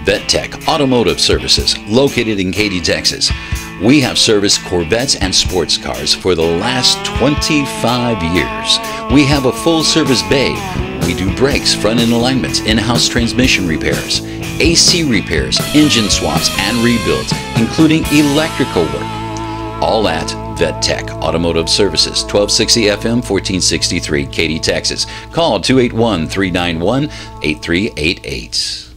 Vett Automotive Services, located in Katy, Texas. We have serviced Corvettes and sports cars for the last 25 years. We have a full service bay. We do brakes, front end alignments, in-house transmission repairs, AC repairs, engine swaps, and rebuilds, including electrical work. All at Vett Automotive Services, 1260 FM, 1463, Katy, Texas. Call 281-391-8388.